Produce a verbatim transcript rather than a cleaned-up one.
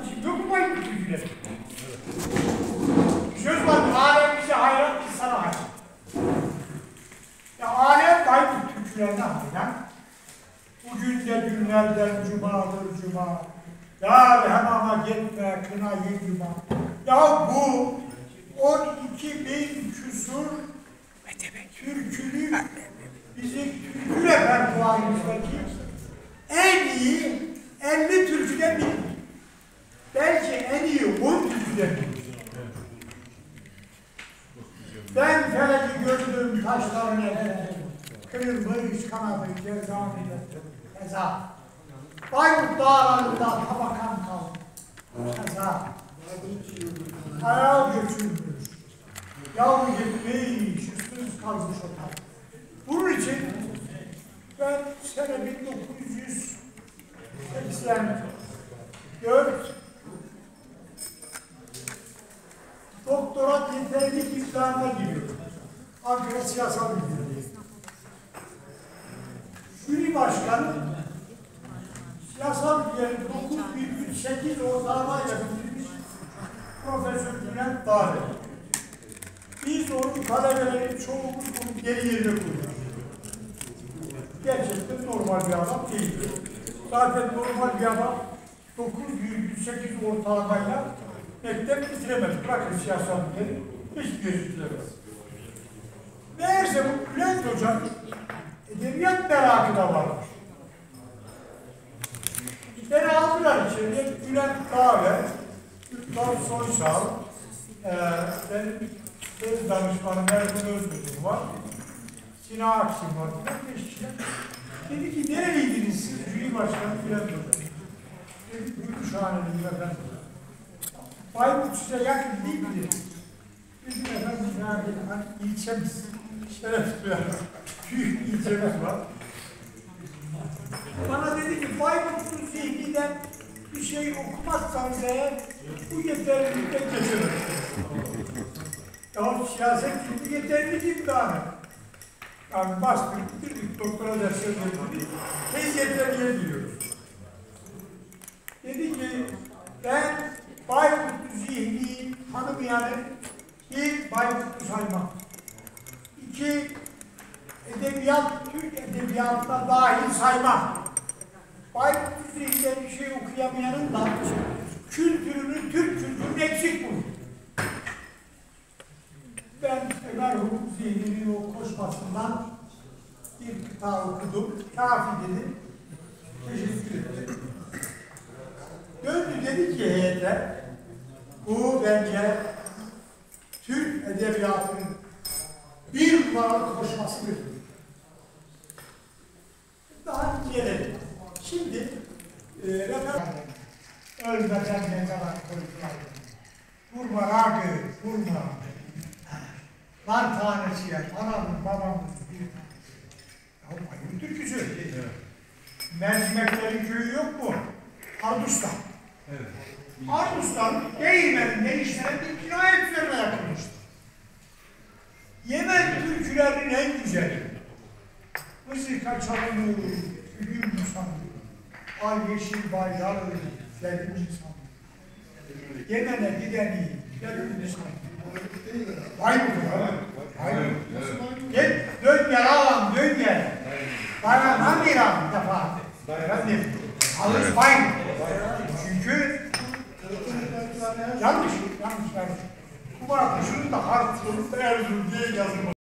Kardeşim yok mu Bayburt türküleri? Söz var, alem bize hayran, biz sana hayran. Ya alem Bayburt türkülerine hayran. Bugün de günlerden cumadır cuma. Ya hamama gitme, kına ye cuma. Ya bu on iki bin küsur türkülü bizim türkü repertuarımızdaki en iyi elli türküden biri. Belki en iyi on türküden biri. Ben feleki gördüm taşlarını efendim. Kırılmış kanadı cezaevinde eza. Bayburt dağlarında tabakan kaldı. Eza. Hayal götürmüş. Yavru gitmiş, üstünüz kalmış ortak. Bunun için ben sene bin dokuz yüz seksen dört doktora nitelik imtihanına giriyorum. Ankara Siyasal Bilgileri. Jüri başkanı siyasal bilgilerin dokuz virgül sekiz ortalamayla bitirmiş Profesör Bülent Dağlı. Biz onun talebelerin çoğumuz bunu geri yerine koyuyoruz. Gerçekten normal bir adam değil. Zaten normal bir adam dokuz virgül sekiz ortalamayla mektep bitiremez. Bırakın siyasal bilgileri hiç gözüklemez. Meğerse bu Bülent Hoca edebiyat merakı da varmış. Beni aldılar içeriye, Bülent Dağver, Ülkan Soysal, e, benim söz danışmanım Erdoğan Özgür'üm var, Sinan Aksin var, beş kişiler. Dedi ki, nereliydiniz siz? Jüri Başkanı Bülent Hoca. Dedi, Gümüşhaneliyim efendim. Bayburt size yakın değil mi dedi. Dedim efendim, yani hani ilçemiz, şeref duyar, büyük ilçemiz var. Bana dedi ki, Bayburt'un zihniden bir şey okumazsanız eğer, bu yeterlilikten geçemez. Ya siyaset gibi yeterli değil mi daha ne? Yani bastık, bitirdik, doktora dersleri bitirdik, tez yeterliye biliyoruz. Dedi ki, ben Bayburt'u zihni tanımayanı bir Bayburt'u saymam. İki, edebiyat, Türk edebiyatına dahil saymam. Bayburt düzeyinde bir şey okuyamayanın da kültürünü, Türk kültürünü eksik bulur. Ben merhum zihninin o koşmasından bir kıta okudum. Kafi dedim. Teşekkür ederim. Döndü dedi ki heyete, bu bence Türk edebiyatının bir numaralı koşmasıdır. Daha gelelim. Şimdi e, referandum ölmeden ne kadar konuşmayalım. Vurma ragı, vurma. Nar tanesiye, anamın, babamın bir tanesi. Ya Bayburt türküsü. Evet. Mercimeklerin köyü yok mu? Ardustan. Evet. Ardustan, Değirmen'in değiştiren bir cinayet üzerine yapılmıştır. Yemen türkülerinin en güzeli. Mızıka çalınır, gülüm sanır. Ay yeşil bayrağı, geldim sanır. Yemen'e gideni, geldim sanır. Bayburt ha? Bayburt. Git, dön gel ağam, dön gel. Bayramdan bir ağam bir defa. Efendim, alış Bayburt. Çünkü yanlış, yanlış, yanlış. Kumar kuşunun da harf, sonunda Erzurum diye yazılmış.